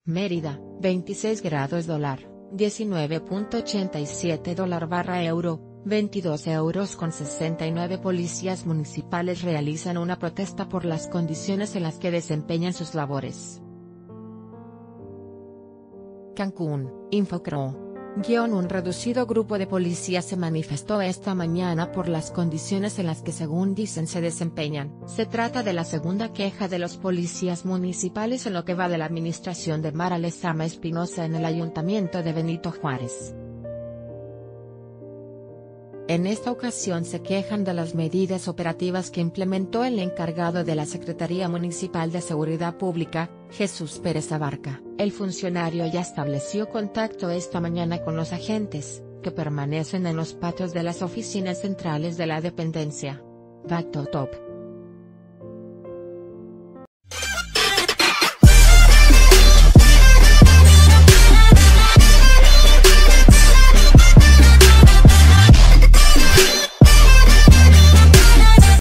Mérida, 26 grados dólar, 19.87 dólar/euro, 22 euros con 69. Policías municipales realizan una protesta por las condiciones en las que desempeñan sus labores. Cancún, Infocro. Un reducido grupo de policías se manifestó esta mañana por las condiciones en las que según dicen se desempeñan. Se trata de la segunda queja de los policías municipales en lo que va de la administración de Mara Lezama Espinosa en el ayuntamiento de Benito Juárez. En esta ocasión se quejan de las medidas operativas que implementó el encargado de la Secretaría Municipal de Seguridad Pública, Jesús Pérez Abarca. El funcionario ya estableció contacto esta mañana con los agentes, que permanecen en los patios de las oficinas centrales de la dependencia. Back to Top.